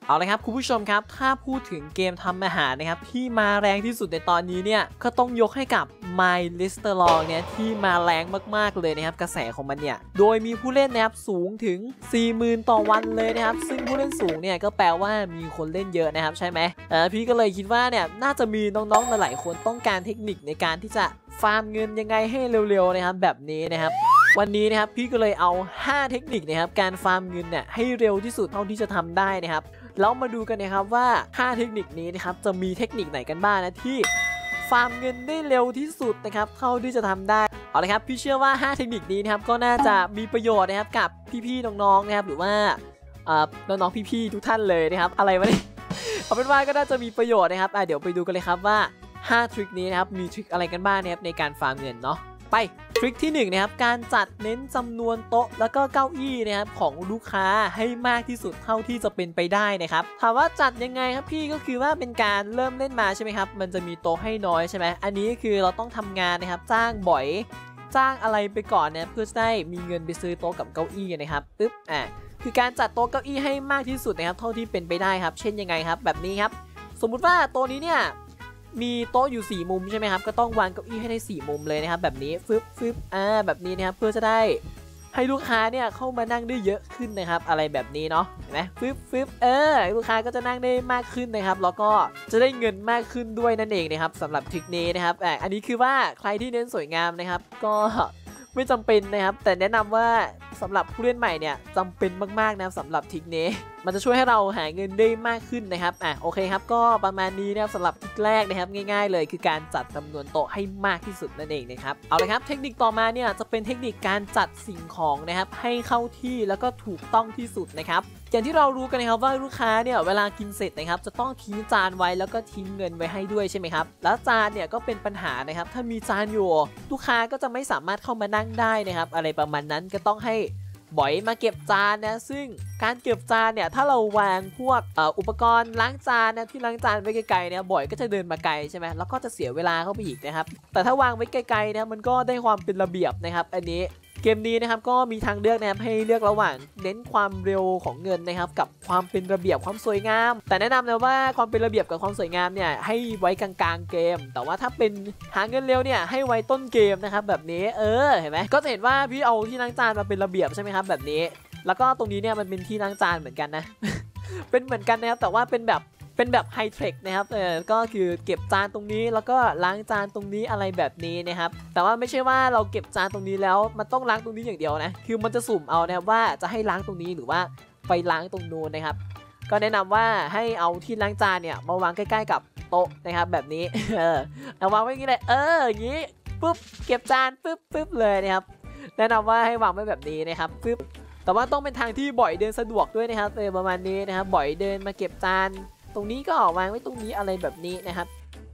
เอาเลยครับคุณผู้ชมครับถ้าพูดถึงเกมทำอาหารนะครับที่มาแรงที่สุดในตอนนี้เนี่ยก็ต้องยกให้กับ My Restaurant เนี่ยที่มาแรงมากๆเลยนะครับกระแสของมันเนี่ยโดยมีผู้เล่นนะครับสูงถึง 40,000 ต่อวันเลยนะครับซึ่งผู้เล่นสูงเนี่ยก็แปลว่ามีคนเล่นเยอะนะครับใช่ไหมพี่ก็เลยคิดว่าเนี่ยน่าจะมีน้องๆหลายๆคนต้องการเทคนิคในการที่จะฟาร์มเงินยังไงให้เร็วๆนะครับแบบนี้นะครับวันนี้นะครับพี่ก็เลยเอา5เทคนิคนะครับการฟาร์มเงินเนี่ยให้เร็วที่สุดเท่าที่จะทำได้นะครับแล้วมาดูกันนะครับว่า5เทคนิคนี้นะครับจะมีเทคนิคไหนกันบ้างนะที่ฟาร์มเงินได้เร็วที่สุดนะครับเท่าที่จะทำได้เอาละครับพี่เชื่อว่า5เทคนิคนี้นะครับก็น่าจะมีประโยชน์นะครับกับพี่ๆน้องๆนะครับหรือว่าน้องๆพี่ๆทุกท่านเลยนะครับอะไรวะเนี่ยเอาเป็นว่าก็น่าจะมีประโยชน์นะครับเดี๋ยวไปดูกันเลยครับว่า5ทริคนี้นะครับมีทริคอะไรกันบ้างนะครับในการฟาร์มเงินเนาะไปทริคที่1นะครับการจัดเน้นจำนวนโต๊ะแล้วก็เก้าอี้นะครับของลูกค้าให้มากที่สุดเท่าที่จะเป็นไปได้นะครับถามว่าจัดยังไงครับพี่ก็คือว่าเป็นการเริ่มเล่นมาใช่ไหมครับมันจะมีโต๊ะให้น้อยใช่ไหมอันนี้คือเราต้องทำงานนะครับจ้างบ่อยจ้างอะไรไปก่อนเนี่ยเพื่อจะได้มีเงินไปซื้อโต๊ะกับเก้าอี้นะครับปึ๊บคือการจัดโต๊ะเก้าอี้ให้มากที่สุดนะครับเท่าที่เป็นไปได้ครับเช่นยังไงครับแบบนี้ครับสมมุติว่าโต๊ะนี้เนี่ยมีโต๊ะอยู่4มุมใช่ไหมครับก็ต้องวางเก้าอี้ให้ได้4มุมเลยนะครับแบบนี้ฟึบแบบนี้นะครับเพื่อจะได้ให้ลูกค้าเนี่ยเข้ามานั่งได้เยอะขึ้นนะครับอะไรแบบนี้เนาะเห็นไหมฟึบลูกค้าก็จะนั่งได้มากขึ้นนะครับแล้วก็จะได้เงินมากขึ้นด้วยนั่นเองนะครับสำหรับทริคนี้นะครับอันนี้คือว่าใครที่เน้นสวยงามนะครับก็ไม่จำเป็นนะครับแต่แนะนำว่าสำหรับผู้เล่นใหม่เนี่ยจำเป็นมากๆนะสำหรับทริคนี้มันจะช่วยให้เราหาเงินได้มากขึ้นนะครับโอเคครับก็ประมาณนี้นะครับสำหรับทริคแรกนะครับง่ายๆเลยคือการจัดจำนวนโต๊ะให้มากที่สุดนั่นเองนะครับเอาเลยครับเทคนิคต่อมาเนี่ยจะเป็นเทคนิคการจัดสิ่งของนะครับให้เข้าที่แล้วก็ถูกต้องที่สุดนะครับอย่างที่เรารู้กันนะครับว่าลูกค้าเนี่ยเวลากินเสร็จนะครับจะต้องทิ้งจานไว้แล้วก็ทิ้งเงินไว้ให้ด้วยใช่ไหมครับแล้วจานเนี่ยก็เป็นปัญหานะครับถ้ามีจานอยู่ลูกค้าก็จะไม่สามารถเข้ามานั่งได้นะครับอะไรประมาณนั้นก็ต้องให้บ่อยมาเก็บจานนะซึ่งการเก็บจานเนี่ยถ้าเราวางพวกอุปกรณ์ล้างจานนะที่ล้างจานไว้ไกลๆเนี่ยบ่อยก็จะเดินมาไกลใช่ไหมแล้วก็จะเสียเวลาเข้าไปอีกนะครับแต่ถ้าวางไว้ไกลๆนะมันก็ได้ความเป็นระเบียบนะครับอันนี้เกมนี้นะครับก็มีทางเลือกนะครับให้เลือกระหว่างเน้นความเร็วของเงินนะครับกับความเป็นระเบียบความสวยงามแต่แนะนำนะว่าความเป็นระเบียบกับความสวยงามเนี่ยให้ไว้กลางๆเกมแต่ว่าถ้าเป็นหาเงินเร็วเนี่ยให้ไว้ต้นเกมนะครับแบบนี้เห็นไหมก็จะเห็นว่าพี่เอาที่ล้างจานมาเป็นระเบียบใช่ไหมครับแบบนี้แล้วก็ตรงนี้เนี่ยมันเป็นที่ล้างจานเหมือนกันนะ เป็นเหมือนกันนะครับแต่ว่าเป็นแบบไฮเทคนะครับก็คือเก็บจานตรงนี้แล้วก็ล้างจานตรงนี้อะไรแบบนี้นะครับแต่ว่าไม่ใช่ว่าเราเก็บจานตรงนี้แล้วมันต้องล้างตรงนี้อย่างเดียวนะคือมันจะสุ่มเอานะครับว่าจะให้ล้างตรงนี้หรือว่าไปล้างตรงนู้นนะครับก็แนะนำว่าให้เอาที่ล้างจานเนี่ยมาวางใกล้ๆกับโต๊ะนะครับแบบนี้เอาวางไว้อย่างนี้เลยอย่างนี้ปุ๊บเก็บจานปุ๊บเลยนะครับแนะนำว่าให้วางไว้แบบนี้นะครับปุ๊บแต่ว่าต้องเป็นทางที่บ่อยเดินสะดวกด้วยนะครับประมาณนี้นะครับบ่อยเดินมาเก็บจานตรงนี้ก็วางไว้ตรงนี้อะไรแบบนี้นะครับ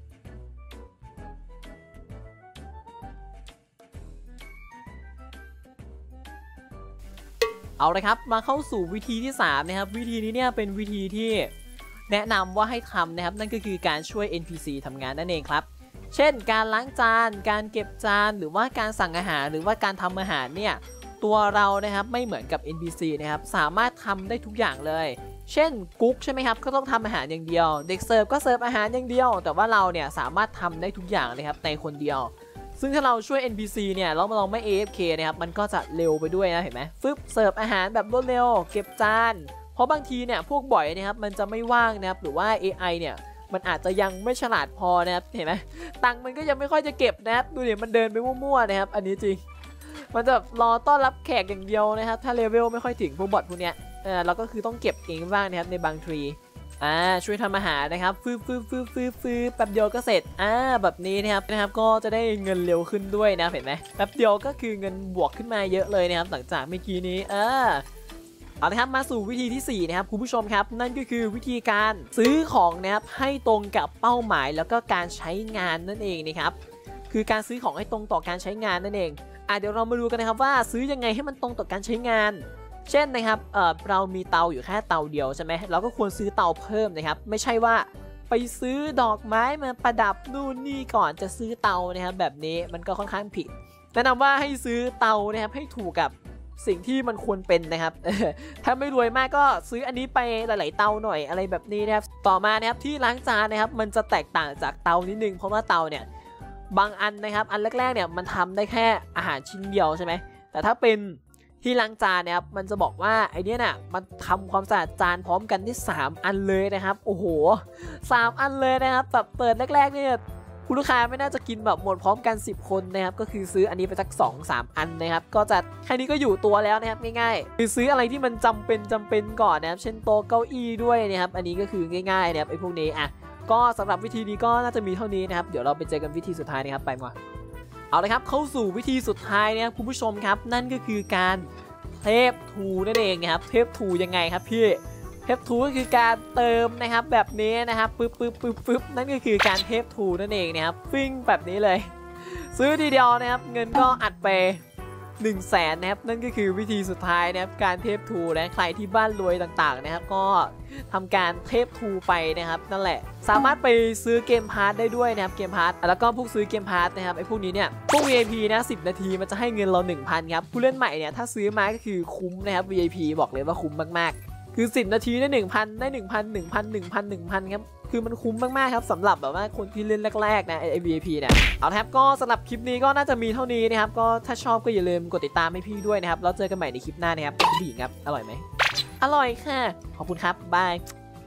เอาเลยครับมาเข้าสู่วิธีที่3นะครับวิธีนี้เนี่ยเป็นวิธีที่แนะนำว่าให้ทำนะครับนั่นก็คือการช่วย NPC ทำงานนั่นเองครับเช่นการล้างจานการเก็บจานหรือว่าการสั่งอาหารหรือว่าการทำอาหารเนี่ยตัวเรานะครับไม่เหมือนกับ NPC นะครับสามารถทำได้ทุกอย่างเลยเช่นกุ๊กใช่ไหมครับก็ต้องทำอาหารอย่างเดียวเด็กเสิร์ฟก็เสิร์ฟอาหารอย่างเดียวแต่ว่าเราเนี่ยสามารถทำได้ทุกอย่างเลยครับในคนเดียวซึ่งถ้าเราช่วย NPC เนี่ยเราไม่ AFK นะครับมันก็จะเร็วไปด้วยนะเห็นไหมฟึบเสิร์ฟอาหารแบบรวดเร็วเก็บจานเพราะบางทีเนี่ยพวกบ่อยนะครับมันจะไม่ว่างนะครับหรือว่า AI เนี่ยมันอาจจะยังไม่ฉลาดพอนะครับเห็นไหมตังค์มันก็ยังไม่ค่อยจะเก็บนะครับดูดิมันเดินไปมั่วๆนะครับอันนี้จริงมันจะรอต้อนรับแขกอย่างเดียวนะครับถ้าเลเวลไม่ค่อยถึงพวกบอทพวกเนี้ยเราก็คือต้องเก็บเองบ้างนะครับในบางทรีช่วยทำอาหารนะครับฟืบแป๊บเดียวก็เสร็จแบบนี้นะครับก็จะได้เงินเร็วขึ้นด้วยนะเห็นไหมแป๊บเดียวก็คือเงินบวกขึ้นมาเยอะเลยนะครับหลังจากเมื่อกี้นี้เอาละครับมาสู่วิธีที่4นะครับคุณผู้ชมครับนั่นก็คือวิธีการซื้อของนะครับให้ตรงกับเป้าหมายแล้วก็การใช้งานนั่นเองนะครับคือการซื้อของให้ตรงต่อการใช้งานนั่นเองเดี๋ยวเรามาดูกันนะครับว่าซื้อยังไงให้มันตรงต่อการใช้งานเช่นนะครับเรามีเตาอยู่แค่เตาเดียวใช่ไหมเราก็ควรซื้อเตาเพิ่มนะครับไม่ใช่ว่าไปซื้อดอกไม้มาประดับนู่นนี่ก่อนจะซื้อเตานะครับแบบนี้มันก็ค่อนข้างผิดแนะนำว่าให้ซื้อเตานะครับให้ถูกกับสิ่งที่มันควรเป็นนะครับถ้าไม่รวยมากก็ซื้ออันนี้ไปหลายๆเตาหน่อยอะไรแบบนี้นะครับต่อมานะครับที่ล้างจานนะครับมันจะแตกต่างจากเตานิดนึงเพราะว่าเตาเนี่ยบางอันนะครับอันแรกๆเนี่ยมันทำได้แค่อาหารชิ้นเดียวใช่ไหมแต่ถ้าเป็นที่ล้างจานนะครับมันจะบอกว่าไอเนี้ยน่ะมันทำความสะอาดจานพร้อมกันที่3อันเลยนะครับโอ้โห3อันเลยนะครับแบบเปิดแรกๆเนี่ยคุณลูกค้าไม่น่าจะกินแบบหมดพร้อมกัน10คนนะครับก็คือซื้ออันนี้ไปสัก 2-3 อันนะครับก็จะแค่นี้ก็อยู่ตัวแล้วนะครับง่ายๆคือซื้ออะไรที่มันจำเป็นก่อนนะครับเช่นโต๊ะเก้าอี้ด้วยนะครับอันนี้ก็คือง่ายๆนะครับไอ้พวกนี้อ่ะก็สำหรับวิธีนี้ก็น่าจะมีเท่านี้นะครับเดี๋ยวเราไปเจอกันวิธีสุดท้ายนะครับไปมาเอาละครับเข้าสู่วิธีสุดท้ายนะครับคุณผู้ชมครับนั่นก็คือการเทปทูนั่นเองนะครับเทปทูยังไงครับพี่เทปทูก็คือการเติมนะครับแบบนี้นะครับปึ๊บนั่นก็คือการเทปทูนั่นเองนะครับฟิ้งแบบนี้เลยซื้อทีเดียวนะครับเงินก็อัดไป100,000นะครับนั่นก็คือวิธีสุดท้ายนะครับการเทปทูนะใครที่บ้านรวยต่างๆนะครับก็ทำการเทปทูไปนะครับนั่นแหละสามารถไปซื้อเกมพาร์ทได้ด้วยนะครับเกมพาร์ทแล้วก็พวกซื้อเกมพาร์ทนะครับไอ้พวกนี้เนี่ยพวก VIP นะ10 นาทีมันจะให้เงินเรา 1,000 ครับผู้เล่นใหม่เนี่ยถ้าซื้อมาก็คือคุ้มนะครับ VIP บอกเลยว่าคุ้มมากๆคือ10 นาทีได้ 1,000 ได้ 1,000 ครับคือมันคุ้มมากๆครับสำหรับแบบว่าคนที่เล่นแรกๆนะไอ้ VIP เนี่ยเอาครับก็สำหรับคลิปนี้ก็น่าจะมีเท่านี้นะครับก็ถ้าชอบก็อย่าลืมกดติดตามให้พี่ด้วยนะครับแล้วเจอกันใหม่ในคลิปหน้านะครับพี่ครับอร่อยไหมอร่อยค่ะขอบคุณครับบาย